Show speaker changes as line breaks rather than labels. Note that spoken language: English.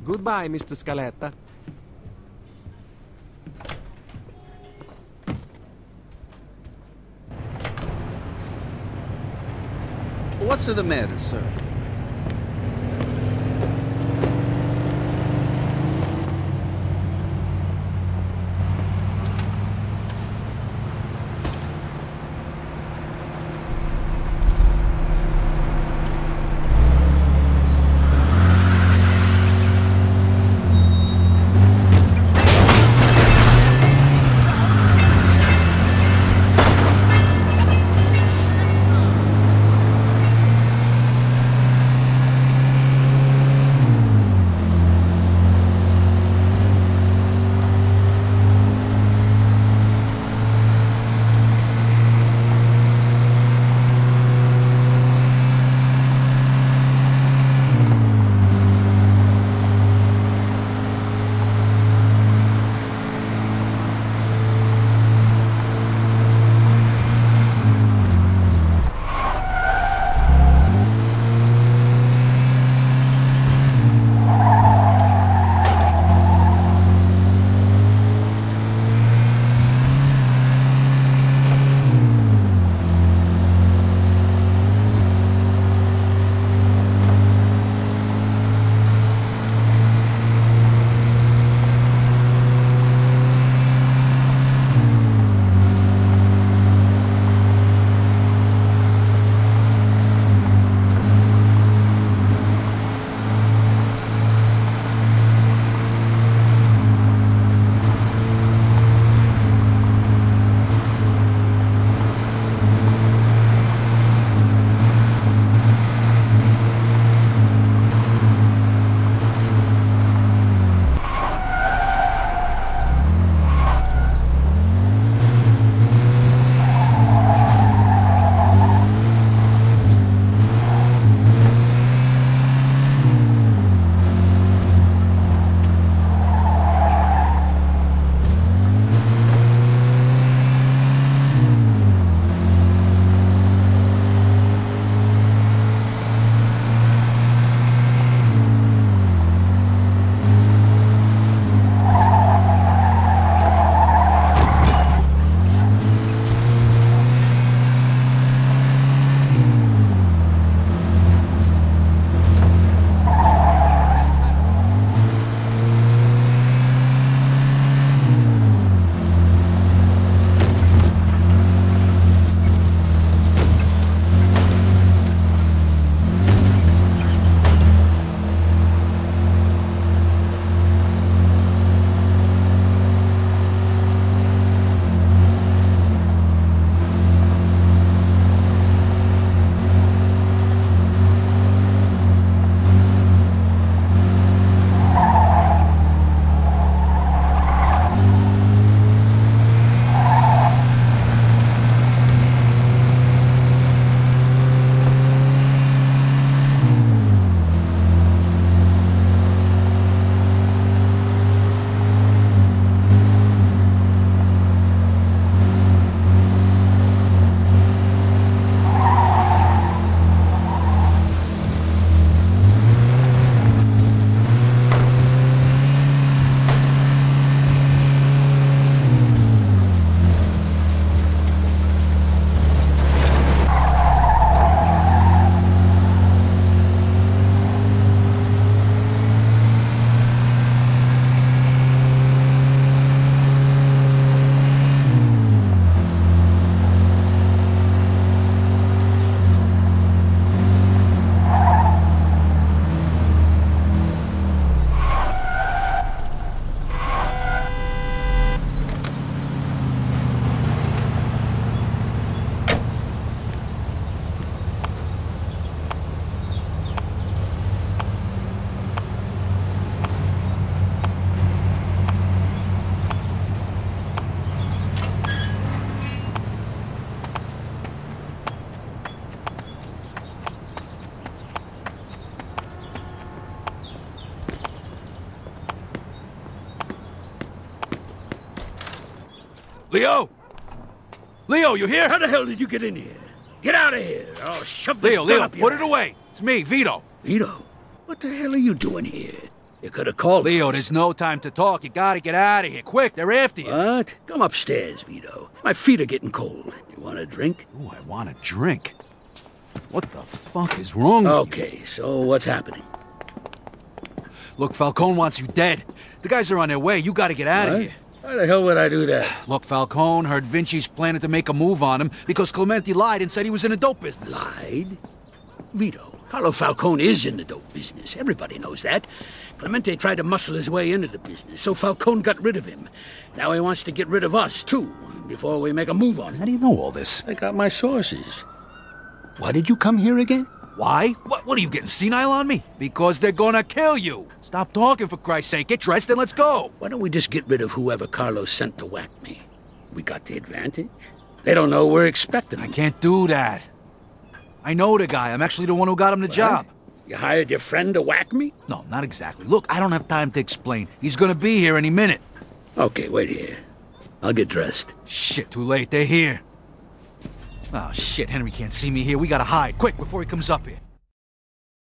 Goodbye, Mr. Scaletta.
What's the matter, sir?
Leo? Leo, you here?
How the hell did you get in here? Get out of here! I'll shove this gun
Leo,
up your
put it
ass.
away. It's me, Vito.
Vito, what the hell are you doing here? You could have called
Leo,
us.
there's no time to talk. You gotta get out of here. Quick, they're after you.
What? Come upstairs, Vito. My feet are getting cold. You want a drink?
Ooh, I want a drink. What the fuck is wrong with you?
Okay, so what's happening?
Look, Falcone wants you dead. The guys are on their way. You gotta get out of
What?
here.
Why the hell would I do that?
Look, Falcone heard Vinci's planning to make a move on him because Clemente lied and said he was in the dope business.
Lied? Vito, Carlo Falcone is in the dope business. Everybody knows that. Clemente tried to muscle his way into the business, so Falcone got rid of him. Now he wants to get rid of us, too, before we make a move on
How
him.
do you know all this?
I got my sources. Why did you come here again?
Why? What are you getting senile on me? Because they're gonna kill you. Stop talking, for Christ's sake. Get dressed and let's go.
Why don't we just get rid of whoever Carlos sent to whack me? We got the advantage. They don't know we're expecting
I
them.
can't do that. I know the guy. I'm actually the one who got him the job.
You hired your friend to whack me?
No, not exactly. Look, I don't have time to explain. He's gonna be here any minute.
Okay, wait here. I'll get dressed.
Shit, too late. They're here. Oh, shit. Henry can't see me here. We gotta hide. Quick, before he comes up here.